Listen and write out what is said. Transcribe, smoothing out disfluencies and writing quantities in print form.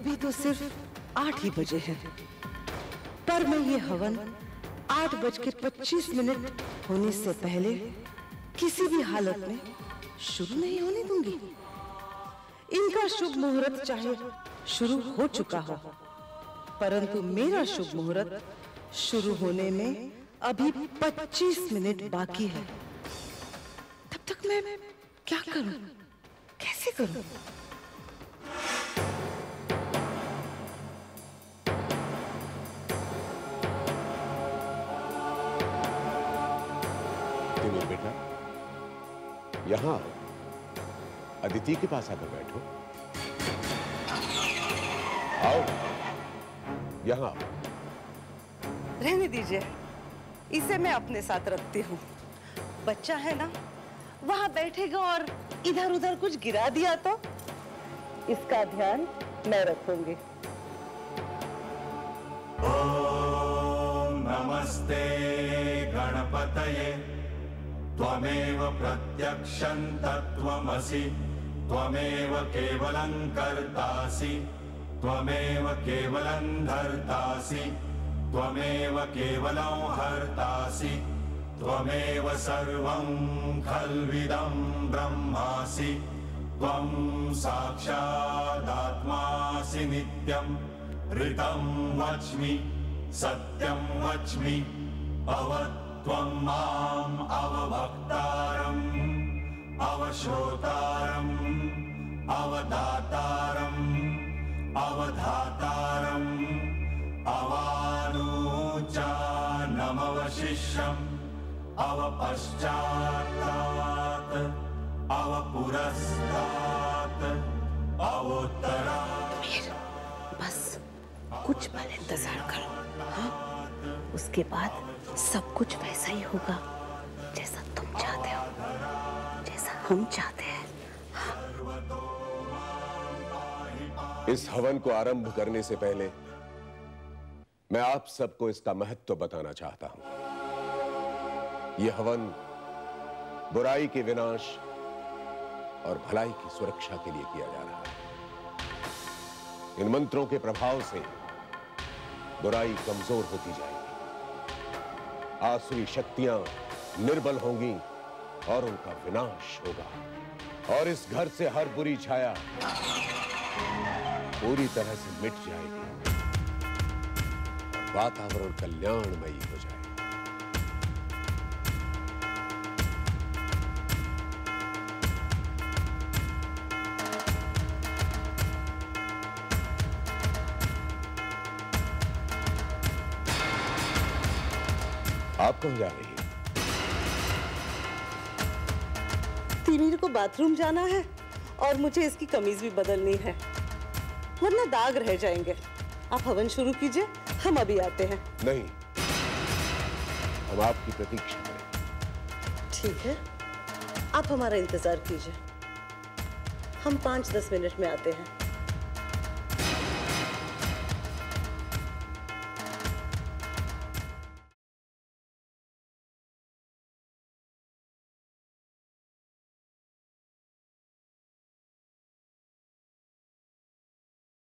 अभी तो सिर्फ 8 ही बजे हैं, पर मैं ये हवन 8:25 होने से पहले किसी भी हालत में शुरू नहीं होने दूंगी। इनका शुभ मुहूर्त चाहे शुरू हो चुका हो, परंतु मेरा शुभ मुहूर्त शुरू होने में अभी 25 मिनट बाकी है। तब तक मैं क्या करूं, कैसे करूं? बेटा, यहां अदिति के पास आकर बैठो। आओ, यहां। रहने दीजिए, इसे मैं अपने साथ रखती हूँ। बच्चा है ना, वहां बैठेगा और इधर उधर कुछ गिरा दिया तो इसका ध्यान मैं रखूंगी। ओम नमस्ते गणपतये त्वमेव प्रत्यक्षं तत्त्वमसि त्वमेव केवलं कर्तासि त्वमेव केवलं धर्तासि त्वमेव केवलं हर्तासि त्वमेव सर्वं खल्विदं ब्रह्मासि त्वं साक्षादात्मासि नित्यं ऋतं वच्मि सत्यं वच्मि त्वं माम् अवभक्तारम् अवश्रोतारम् अवदातारम् अवधातारम् अवानुचानमवशिष्यम् अवपश्चात्तात् अवपुरस्तात् अवोत्तरात्। बस कुछ पल इंतजार करो, हाँ? उसके बाद सब कुछ वैसा ही होगा जैसा तुम चाहते हो, जैसा हम चाहते हैं। इस हवन को आरंभ करने से पहले मैं आप सबको इसका महत्व बताना चाहता हूं। यह हवन बुराई के विनाश और भलाई की सुरक्षा के लिए किया जा रहा है। इन मंत्रों के प्रभाव से बुराई कमजोर होती जाएगी, आसुरी शक्तियां निर्बल होंगी और उनका विनाश होगा, और इस घर से हर बुरी छाया पूरी तरह से मिट जाएगी, वातावरण कल्याणमयी हो जाएगा। आप कहाँ जा रही हैं? तिमिर को बाथरूम जाना है और मुझे इसकी कमीज भी बदलनी है, वरना दाग रह जाएंगे। आप हवन शुरू कीजिए, हम अभी आते हैं। नहीं, हम आपकी प्रतीक्षा करें। ठीक है, आप हमारा इंतजार कीजिए, हम 5-10 मिनट में आते हैं।